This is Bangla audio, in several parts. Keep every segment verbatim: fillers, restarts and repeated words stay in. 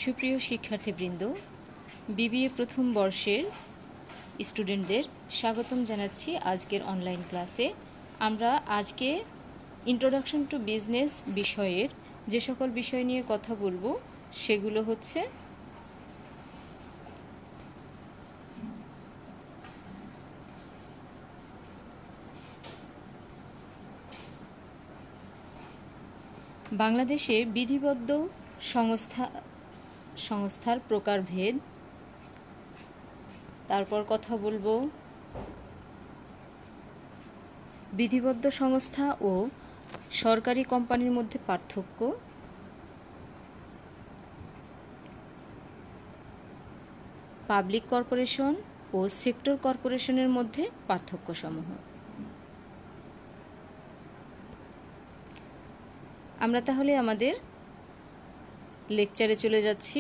সুপ্রিয় শিক্ষার্থীবৃন্দ, বিবিএ প্রথম বর্ষের স্টুডেন্টদের স্বাগতম জানাচ্ছি আজকের অনলাইন ক্লাসে। আমরা আজকে ইন্ট্রোডাকশন টু বিজনেস বিষয়ের যে সকল বিষয় নিয়ে কথা বলবো সেগুলো হচ্ছে বাংলাদেশে বিধিবদ্ধ সংস্থা সংস্থার প্রকারভেদ, তারপর কথা বলবো বিধিবদ্ধ সংস্থা ও সরকারি কোম্পানির মধ্যে পার্থক্য, পাবলিক কর্পোরেশন ও সেক্টর কর্পোরেশনের মধ্যে পার্থক্যসমূহ। আমরা তাহলে আমাদের লেকচারে চলে যাচ্ছি।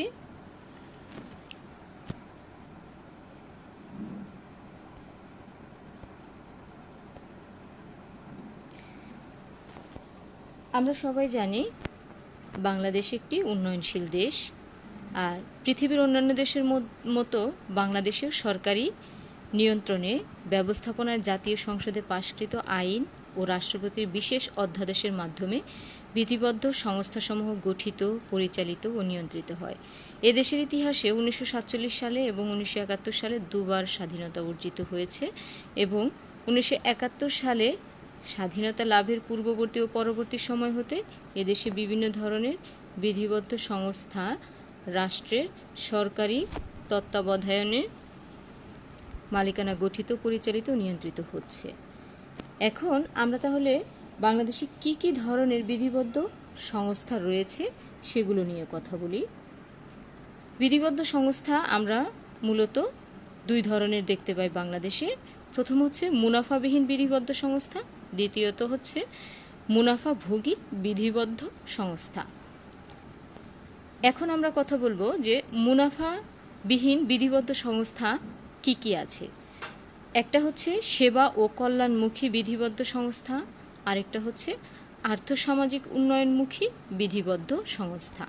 আমরা সবাই জানি বাংলাদেশ একটি উন্নয়নশীল দেশ, আর পৃথিবীর অন্যান্য দেশের মতো বাংলাদেশের সরকারি নিয়ন্ত্রণে ব্যবস্থাপনার জাতীয় সংসদে পাশকৃত আইন ও রাষ্ট্রপতির বিশেষ অধ্যাদেশের মাধ্যমে বিধিবদ্ধ সংস্থাসমূহ গঠিত, পরিচালিত ও নিয়ন্ত্রিত হয়। এদেশের ইতিহাসে উনিশশো সাতচল্লিশ সালে এবং উনিশশো একাত্তর সালে দুবার স্বাধীনতা অর্জিত হয়েছে এবং উনিশশো একাত্তর সালে স্বাধীনতা লাভের পূর্ববর্তী ও পরবর্তী সময় হতে এদেশে বিভিন্ন ধরনের বিধিবদ্ধ সংস্থা রাষ্ট্রের সরকারি তত্ত্বাবধানে মালিকানা গঠিত, পরিচালিত ও নিয়ন্ত্রিত হচ্ছে। এখন আমরা তাহলে বাংলাদেশে কি কি ধরনের বিধিবদ্ধ সংস্থা রয়েছে সেগুলো নিয়ে কথা বলি। বিধিবদ্ধ সংস্থা আমরা মূলত দুই ধরনের দেখতে পাই বাংলাদেশে। প্রথম হচ্ছে মুনাফাবিহীন বিধিবদ্ধ সংস্থা, দ্বিতীয়ত হচ্ছে মুনাফাভোগী বিধিবদ্ধ সংস্থা। এখন আমরা কথা বলবো যে মুনাফাবিহীন বিধিবদ্ধ সংস্থা কি কি আছে। একটা হচ্ছে সেবা ও কল্যাণমুখী বিধিবদ্ধ সংস্থা, আরেকটা হচ্ছে আর্থসামাজিক উন্নয়নমুখী বিধিবদ্ধ সংস্থা।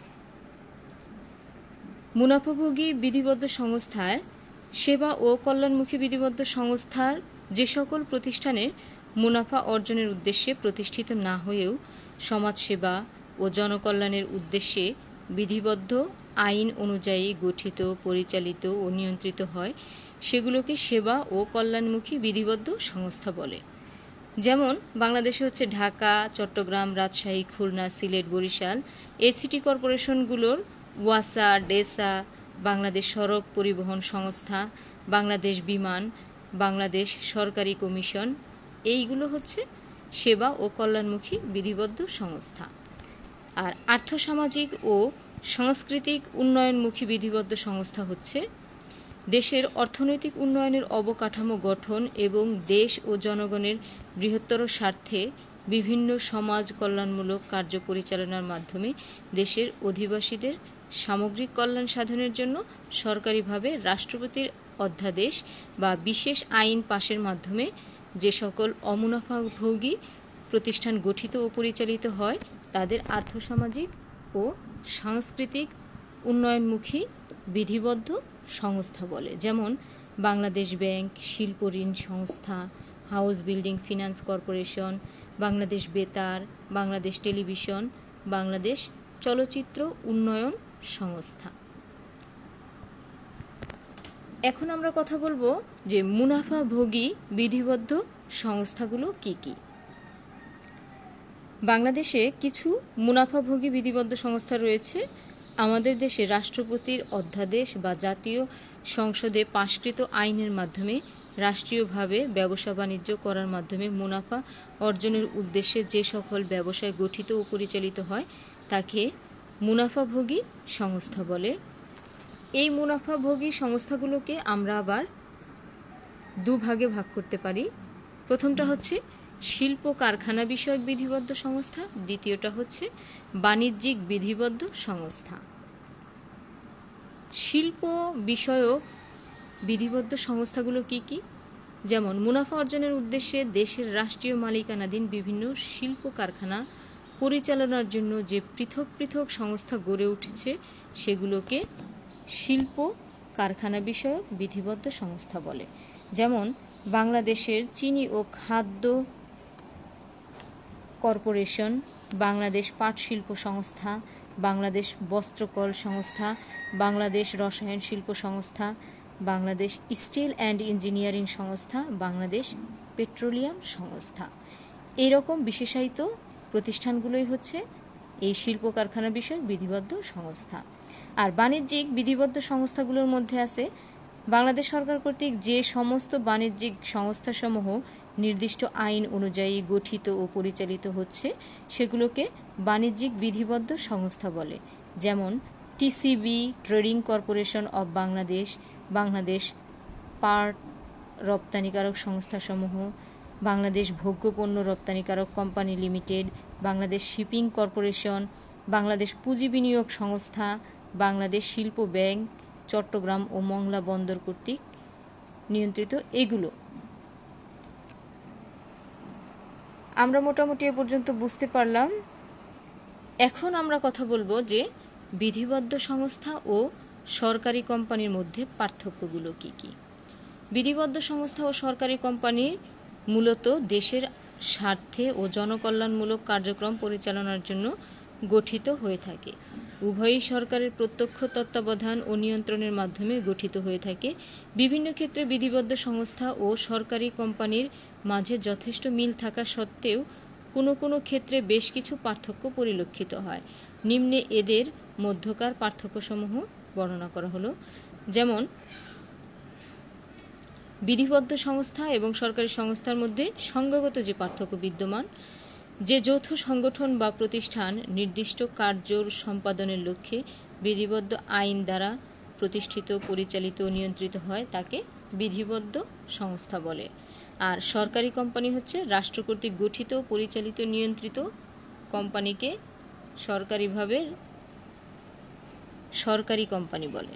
মুনাফাভোগী বিধিবদ্ধ সংস্থার সেবা ও কল্যাণমুখী বিধিবদ্ধ সংস্থার যে সকল প্রতিষ্ঠানের মুনাফা অর্জনের উদ্দেশ্যে প্রতিষ্ঠিত না হয়েও সমাজসেবা ও জনকল্যাণের উদ্দেশ্যে বিধিবদ্ধ আইন অনুযায়ী গঠিত, পরিচালিত ও নিয়ন্ত্রিত হয়, সেগুলোকে সেবা ও কল্যাণমুখী বিধিবদ্ধ সংস্থা বলে। যেমন বাংলাদেশে হচ্ছে ঢাকা, চট্টগ্রাম, রাজশাহী, খুলনা, সিলেট, বরিশাল এই সিটি কর্পোরেশনগুলোর ওয়াসা, ডেসা, বাংলাদেশ সড়ক পরিবহন সংস্থা, বাংলাদেশ বিমান, বাংলাদেশ সরকারি কমিশন, এইগুলো হচ্ছে সেবা ও কল্যাণমুখী বিধিবদ্ধ সংস্থা। আর আর্থসামাজিক ও সাংস্কৃতিক উন্নয়নমুখী বিধিবদ্ধ সংস্থা হচ্ছে দেশের অর্থনৈতিক উন্নয়নের অবকাঠামো গঠন এবং দেশ ও জনগণের বৃহত্তর স্বার্থে বিভিন্ন সমাজ কল্যাণমূলক কার্য পরিচালনার মাধ্যমে দেশের অধিবাসীদের সামগ্রিক কল্যাণ সাধনের জন্য সরকারিভাবে রাষ্ট্রপতির অধ্যাদেশ বা বিশেষ আইন পাশের মাধ্যমে যে সকল অমুনাফাভোগী প্রতিষ্ঠান গঠিত ও পরিচালিত হয় তাদের আর্থসামাজিক ও সাংস্কৃতিক উন্নয়নমুখী বিধিবদ্ধ সংস্থা বলে। যেমন বাংলাদেশ ব্যাংক, শিল্প ঋণ সংস্থা, house building finance corporation, Bangladesh বেতার, বাংলাদেশ টেলিভিশন, বাংলাদেশ চলচ্চিত্র উন্নয়ন সংস্থা। এখন আমরা কথা বলবো যে মুনাফাভোগী বিধিবদ্ধ সংস্থাগুলো কি কি। বাংলাদেশে কিছু মুনাফাভোগী বিধিবদ্ধ সংস্থা রয়েছে। আমাদের দেশে রাষ্ট্রপতির অধ্যাদেশ বা জাতীয় সংসদে পাশকৃত আইনের মাধ্যমে রাষ্ট্রীয়ভাবে ব্যবসা বাণিজ্য করার মাধ্যমে মুনাফা অর্জনের উদ্দেশ্যে যে সকল ব্যবসায় গঠিত ও পরিচালিত হয় তাকে মুনাফাভোগী সংস্থা বলে। এই মুনাফাভোগী সংস্থাগুলোকে আমরা আবার দুভাগে ভাগ করতে পারি। প্রথমটা হচ্ছে শিল্প কারখানা বিষয়ক বিধিবদ্ধ সংস্থা, দ্বিতীয়টা হচ্ছে বাণিজ্যিক বিধিবদ্ধ সংস্থা। শিল্প বিষয়ক বিধিবদ্ধ সংস্থাগুলো কি কি? যেমন মুনাফা অর্জনের উদ্দেশ্যে দেশের রাষ্ট্রীয় মালিকানাধীন বিভিন্ন শিল্প কারখানা পরিচালনার জন্য যে পৃথক পৃথক সংস্থা গড়ে উঠেছে সেগুলোকে শিল্প কারখানা বিষয়ক বিধিবদ্ধ সংস্থা বলে। যেমন বাংলাদেশের চিনি ও খাদ্য কর্পোরেশন, বাংলাদেশ পাট শিল্প সংস্থা, বাংলাদেশ বস্ত্রকল সংস্থা, বাংলাদেশ রসায়ন শিল্প সংস্থা, বাংলাদেশ স্টিল অ্যান্ড ইঞ্জিনিয়ারিং সংস্থা, বাংলাদেশ পেট্রোলিয়াম সংস্থা। এইরকম বিশেষায়িত প্রতিষ্ঠানগুলোই হচ্ছে এই শিল্প কারখানা বিষয়ক বিধিবদ্ধ সংস্থা। আর বাণিজ্যিক বিধিবদ্ধ সংস্থাগুলোর মধ্যে আছে বাংলাদেশ সরকার কর্তৃক যে সমস্ত বাণিজ্যিক সংস্থাসমূহ নির্দিষ্ট আইন অনুযায়ী গঠিত ও পরিচালিত হচ্ছে সেগুলোকে বাণিজ্যিক বিধিবদ্ধ সংস্থা বলে। যেমন TCB, trading corporation of Bangladesh, Bangladesh পাট রপ্তানিকারক সংস্থাসমূহ, বাংলাদেশ ভোগ্যপণ্য রপ্তানিকারক company limited, Bangladesh shipping corporation, Bangladesh পুঁজি বিনিয়োগ সংস্থা, বাংলাদেশ শিল্প ব্যাংক, চট্টগ্রাম ও মংলা বন্দর কর্তৃক নিয়ন্ত্রিত। এগুলো আমরা মোটামুটি এ পর্যন্ত বুঝতে পারলাম। এখন আমরা কথা বলবো যে বিধিবদ্ধ সংস্থা ও সরকারি কোম্পানির মধ্যে পার্থক্যগুলো কি কি। বিধিবদ্ধ সংস্থা ও সরকারি কোম্পানি মূলত দেশের স্বার্থে ও জনকল্যাণমূলক কার্যক্রম পরিচালনার জন্য গঠিত হয়ে থাকে। উভয়ই সরকারের প্রত্যক্ষ তত্ত্বাবধান ও নিয়ন্ত্রণের মাধ্যমে গঠিত হয়ে থাকে। বিভিন্ন ক্ষেত্রে বিধিবদ্ধ সংস্থা ও সরকারি কোম্পানির মাঝে যথেষ্ট মিল থাকা সত্ত্বেও কোনো কোনো ক্ষেত্রে বেশ কিছু পার্থক্য পরিলক্ষিত হয়। নিম্নে এদের মধ্যকার পার্থক্যসমূহ বর্ণনা করা হলো। যেমন বিধিবদ্ধ সংস্থা এবং সরকারি সংস্থার মধ্যে সংজ্ঞাগত যে পার্থক্য বিদ্যমান, যে যৌথ সংগঠন বা প্রতিষ্ঠান নির্দিষ্ট কার্য সম্পাদনের লক্ষ্যে বিধিবদ্ধ আইন দ্বারা প্রতিষ্ঠিত, পরিচালিত ও নিয়ন্ত্রিত হয় তাকে বিধিবদ্ধ সংস্থা বলে। আর সরকারি কোম্পানি হচ্ছে রাষ্ট্র কর্তৃক গঠিত, পরিচালিত, নিয়ন্ত্রিত কোম্পানিকে সরকারিভাবে সরকারি কোম্পানি বলে।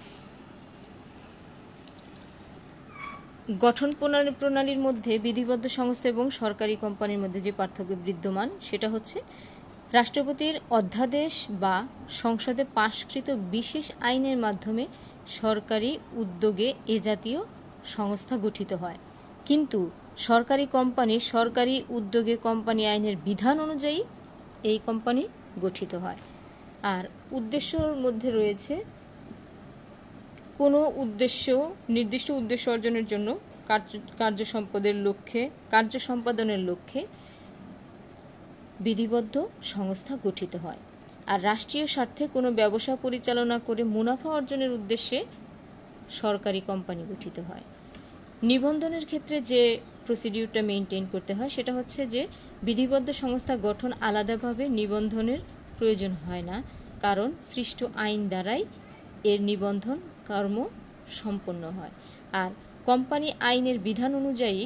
গঠন প্রণালীর মধ্যে বিধিবদ্ধ সংস্থা এবং সরকারি কোম্পানির মধ্যে যে পার্থক্য বিদ্যমান সেটা হচ্ছে রাষ্ট্রপতির অধ্যাদেশ বা সংসদে পাশকৃত বিশেষ আইনের মাধ্যমে সরকারি উদ্যোগে এ জাতীয় সংস্থা গঠিত হয়, কিন্তু সরকারি কোম্পানি সরকারি উদ্যোগে কোম্পানি আইনের বিধান অনুযায়ী এই কোম্পানি গঠিত হয়। আর উদ্দেশ্যর মধ্যে রয়েছে কোনো উদ্দেশ্য নির্দিষ্ট উদ্দেশ্য অর্জনের জন্য কার্য কার্য সম্পাদনের লক্ষ্যে কার্য সম্পাদনের লক্ষ্যে বিধিবদ্ধ সংস্থা গঠিত হয়। আর রাষ্ট্রীয় স্বার্থে কোনো ব্যবসা পরিচালনা করে মুনাফা অর্জনের উদ্দেশ্যে সরকারি কোম্পানি গঠিত হয়। নিবন্ধনের ক্ষেত্রে যে প্রসিডিউরটা মেনটেন করতে হয় সেটা হচ্ছে যে বিধিবদ্ধ সংস্থা গঠন আলাদাভাবে নিবন্ধনের প্রয়োজন হয় না, কারণ সৃষ্ট আইন দ্বারাই এর নিবন্ধন কর্ম সম্পন্ন হয়। আর কোম্পানি আইনের বিধান অনুযায়ী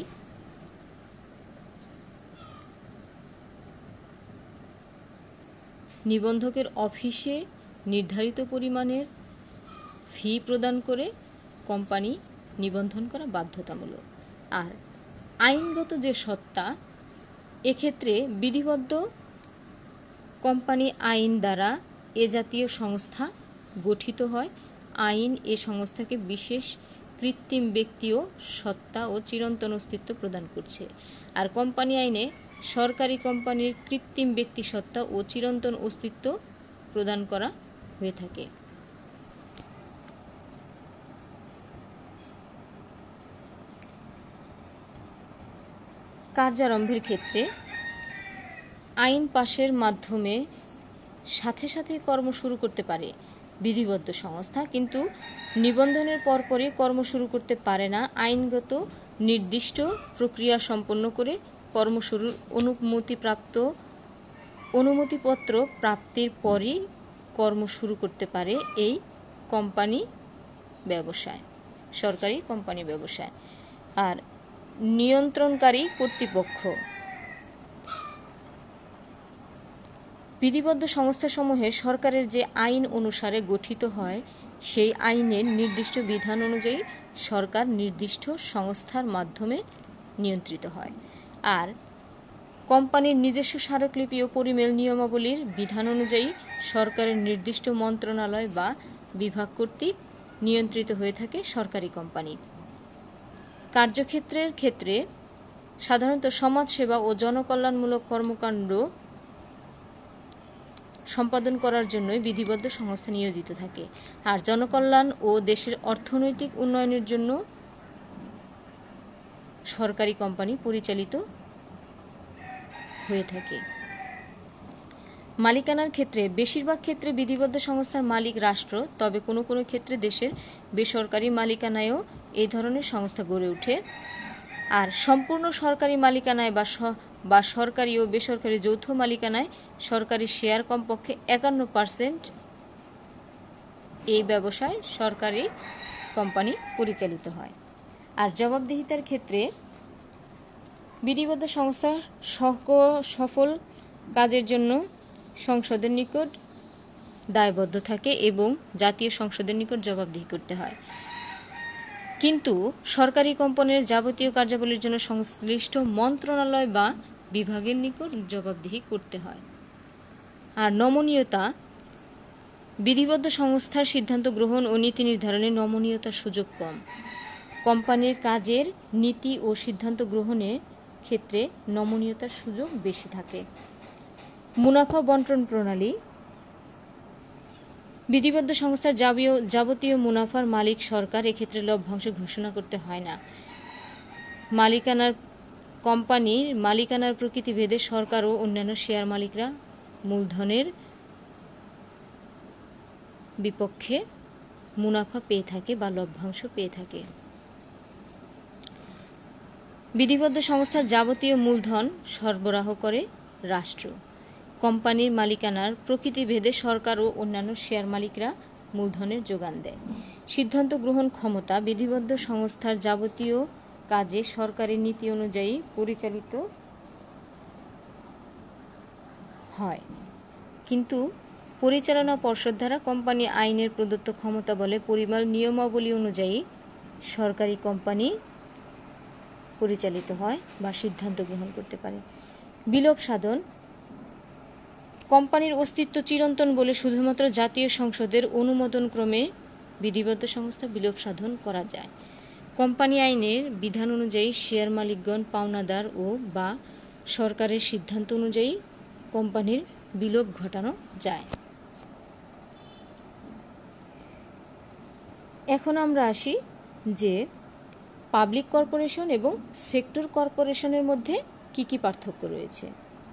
নিবন্ধকের অফিসে নির্ধারিত পরিমাণের ফি প্রদান করে কোম্পানি নিবন্ধন করা বাধ্যতামূলক। আর আইনগত যে সত্তা, এক্ষেত্রে বিধিবদ্ধ কোম্পানি আইন দ্বারা এ জাতীয় সংস্থা গঠিত হয়। আইন এ সংস্থাকে বিশেষ কৃত্রিম ব্যক্তি ও সত্তা ও চিরন্তন অস্তিত্ব প্রদান করছে। আর কোম্পানি আইনে সরকারি কোম্পানির কৃত্রিম ব্যক্তি সত্তা ও চিরন্তন অস্তিত্ব প্রদান করা হয়ে থাকে। কার্যারম্ভের ক্ষেত্রে আইন পাশের মাধ্যমে সাথে সাথে কর্ম শুরু করতে পারে বিধিবদ্ধ সংস্থা, কিন্তু নিবন্ধনের পরপরই কর্ম শুরু করতে পারে না। আইনগত নির্দিষ্ট প্রক্রিয়া সম্পন্ন করে কর্ম শুরুর অনুমতিপ্রাপ্ত অনুমতিপত্র প্রাপ্তির পরই কর্ম শুরু করতে পারে এই কোম্পানি ব্যবসায়, সরকারি কোম্পানি ব্যবসায়। আর নিয়ন্ত্রণকারী কর্তৃপক্ষ বিধিবদ্ধ সংস্থাসমূহে সরকারের যে আইন অনুসারে গঠিত হয় সেই আইনের নির্দিষ্ট বিধান অনুযায়ী সরকার নির্দিষ্ট সংস্থার মাধ্যমে নিয়ন্ত্রিত হয়। আর কোম্পানির নিজস্ব স্মারকলিপি ও পরিমেল নিয়মাবলীর বিধান অনুযায়ী সরকারের নির্দিষ্ট মন্ত্রণালয় বা বিভাগ কর্তৃক নিয়ন্ত্রিত হয়ে থাকে সরকারি কোম্পানি। কার্যক্ষেত্রের ক্ষেত্রে সাধারণত সমাজসেবা ও জনকল্যাণমূলক কর্মকাণ্ড সম্পাদন করার জন্যই বিধিবদ্ধ সংস্থা নিয়োজিত থাকে, আর জনকল্যাণ ও দেশের অর্থনৈতিক উন্নয়নের জন্য সরকারি কোম্পানি পরিচালিত হয়ে থাকে। মালিকানার ক্ষেত্রে বেশিরভাগ ক্ষেত্রে বিধিবদ্ধ সংস্থার মালিক রাষ্ট্র, তবে কোনো কোনো ক্ষেত্রে দেশের বেসরকারি মালিকানায়ও এই ধরনের সংস্থা গড়ে ওঠে। আর সম্পূর্ণ সরকারি মালিকানায় বা বা সরকারি ও বেসরকারি যৌথ মালিকানায় সরকারি শেয়ার কমপক্ষে একান্ন পার্সেন্ট এই ব্যবসায় সরকারি কোম্পানি পরিচালিত হয়। আর জবাবদিহিতার ক্ষেত্রে বিধিবদ্ধ সংস্থার সফল কাজের জন্য সংসদের নিকট দায়বদ্ধ থাকে এবং জাতীয় সংসদের নিকট জবাবদিহি করতে হয়। কিন্তু সরকারি কোম্পানির যাবতীয় কার্যাবলীর জন্য সংশ্লিষ্ট মন্ত্রণালয় বা বিভাগের নিকট জবাবদিহি করতে হয়। আর নমনীয়তা, বিধিবদ্ধ সংস্থার সিদ্ধান্ত গ্রহণ ও নীতি নির্ধারণে নমনীয়তার সুযোগ কম। কোম্পানির কাজের নীতি ও সিদ্ধান্ত গ্রহণের ক্ষেত্রে নমনীয়তার সুযোগ বেশি থাকে। মুনাফা বন্টন প্রণালী, বিধিবদ্ধ সংস্থার যাবতীয় মুনাফার মালিক সরকার, এক্ষেত্রে লভ্যাংশ ঘোষণা করতে হয় না। মালিকানার কোম্পানির মালিকানার প্রকৃতি ভেদে সরকার ও অন্যান্য শেয়ার মালিকরা মূলধনের বিপক্ষে মুনাফা পেয়ে থাকে বা লভ্যাংশ পেয়ে থাকে। বিধিবদ্ধ সংস্থার যাবতীয় মূলধন সরবরাহ করে রাষ্ট্র। কোম্পানির মালিকানার প্রকৃতি ভেদে সরকার ও অন্যান্য শেয়ার মালিকরা মূলধনের যোগান দেয়। সিদ্ধান্ত গ্রহণ ক্ষমতা, বিধিবদ্ধ সংস্থার যাবতীয় কাজে সরকারি নীতি অনুযায়ী পরিচালিত হয়, কিন্তু পরিচালনা পর্ষদ দ্বারা কোম্পানি আইনের প্রদত্ত ক্ষমতা বলে পরিমাণ নিয়মাবলী অনুযায়ী সরকারি কোম্পানি পরিচালিত হয় বা সিদ্ধান্ত গ্রহণ করতে পারে। বিলোপ সাধন, কোম্পানির অস্তিত্ব চিরন্তন বলে শুধুমাত্র জাতীয় সংসদের অনুমোদনক্রমে বিধিবদ্ধ সংস্থা বিলোপ সাধন করা যায়। কোম্পানি আইনের বিধান অনুযায়ী শেয়ার মালিকগণ পাওনাদার ও বা সরকারের সিদ্ধান্ত অনুযায়ী কোম্পানির বিলোপ ঘটানো যায়। এখন আমরা আসি যে পাবলিক কর্পোরেশন এবং সেক্টর কর্পোরেশনের মধ্যে কি কি পার্থক্য রয়েছে।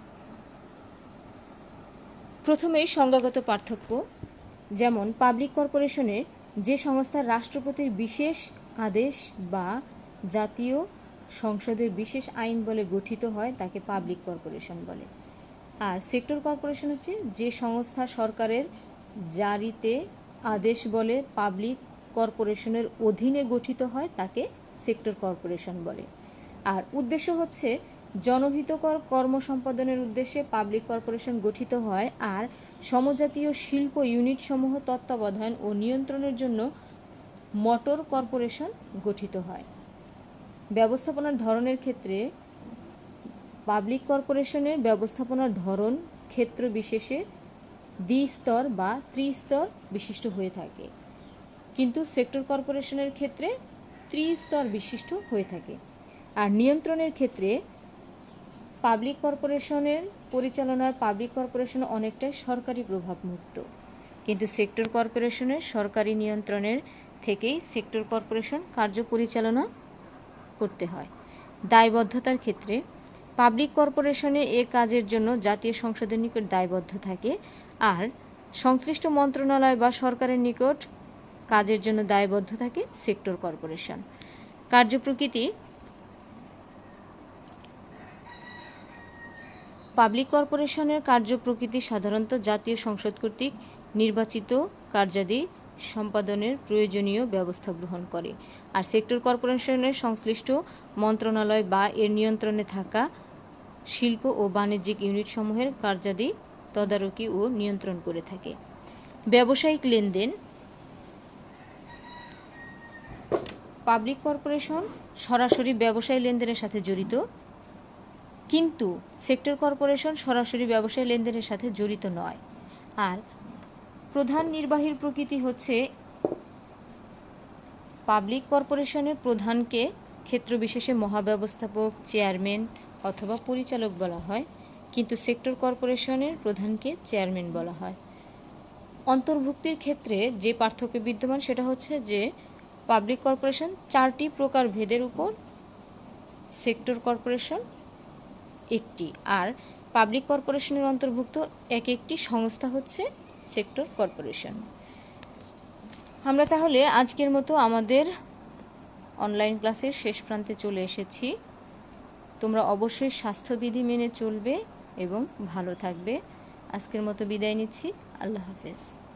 প্রথমেই সংজ্ঞাগত পার্থক্য, যেমন পাবলিক কর্পোরেশনে যে সংস্থা রাষ্ট্রপতির বিশেষ আদেশ বা জাতীয় সংসদের বিশেষ আইন বলে গঠিত হয় তাকে পাবলিক কর্পোরেশন বলে। আর সেক্টর কর্পোরেশন হচ্ছে যে সংস্থা সরকারের জারিতে আদেশ বলে পাবলিক কর্পোরেশনের অধীনে গঠিত হয় তাকে সেক্টর কর্পোরেশন বলে। আর উদ্দেশ্য হচ্ছে জনহিতকর কর্ম সম্পাদনের উদ্দেশ্যে পাবলিক কর্পোরেশন গঠিত হয়। আর সমজাতীয় শিল্প ইউনিট সমূহ তত্ত্বাবধান ও নিয়ন্ত্রণের জন্য মোটর কর্পোরেশন গঠিত হয়। ব্যবস্থাপনার ধরনের ক্ষেত্রে পাবলিক কর্পোরেশনের ব্যবস্থাপনার ধরন ক্ষেত্র বিশেষে দ্বিস্তর বা ত্রিস্তর বিশিষ্ট হয়ে থাকে, কিন্তু সেক্টর কর্পোরেশনের ক্ষেত্রে ত্রিস্তর বিশিষ্ট হয়ে থাকে। আর নিয়ন্ত্রণের ক্ষেত্রে পাবলিক কর্পোরেশনের পরিচালনার পাবলিক কর্পোরেশন অনেকটাই সরকারি প্রভাবমুক্ত, কিন্তু সেক্টর কর্পোরেশনের সরকারি নিয়ন্ত্রণের থেকেই সেক্টর কর্পোরেশন কার্য পরিচালনা করতে হয়। দায়বদ্ধতার ক্ষেত্রে পাবলিক কর্পোরেশনে এ কাজের জন্য জাতীয় সংসদের নিকট দায়বদ্ধ থাকে, আর সংশ্লিষ্ট মন্ত্রণালয় বা সরকারের নিকট কাজের জন্য দায়বদ্ধ থাকে সেক্টর কর্পোরেশন। কার্যপ্রকৃতি, পাবলিক কর্পোরেশনের কার্যপ্রকৃতি সাধারণত জাতীয় সংসদ কর্তৃক নির্বাচিত কার্যাদি সম্পাদনের প্রয়োজনীয় ব্যবস্থা গ্রহণ করে। আর সেক্টর কর্পোরেশনের সংশ্লিষ্ট মন্ত্রণালয় বা এর নিয়ন্ত্রণে থাকা শিল্প ও বাণিজ্যিক ইউনিটসমূহের কার্যাদি তদারকি ও নিয়ন্ত্রণ করে থাকে। ব্যবসায়িক লেনদেন, পাবলিক কর্পোরেশন সরাসরি ব্যবসায়ী লেনদেনের সাথে জড়িত, কিন্তু সেক্টর কর্পোরেশন সরাসরি ব্যবসায় লেনদেনের সাথে জড়িত নয়। আর প্রধান নির্বাহীর প্রকৃতি হচ্ছে পাবলিক কর্পোরেশনের প্রধানকে ক্ষেত্রবিশেষে মহাব্যবস্থাপক, চেয়ারম্যান অথবা পরিচালক বলা হয়, কিন্তু সেক্টর কর্পোরেশনের প্রধানকে চেয়ারম্যান বলা হয়। অন্তর্ভুক্তির ক্ষেত্রে যে পার্থক্য বিদ্যমান সেটা হচ্ছে যে পাবলিক কর্পোরেশন চারটি প্রকার ভেদের উপর, সেক্টর কর্পোরেশন একটি। আর পাবলিক কর্পোরেশনের অন্তর্ভুক্ত এক একটি সংস্থা হচ্ছে সেক্টর কর্পোরেশন। আমরা তাহলে আজকের মতো আমাদের অনলাইন ক্লাসের শেষ প্রান্তে চলে এসেছি। তোমরা অবশ্যই স্বাস্থ্যবিধি মেনে চলবে এবং ভালো থাকবে। আজকের মতো বিদায় নিচ্ছি। আল্লাহ হাফেজ।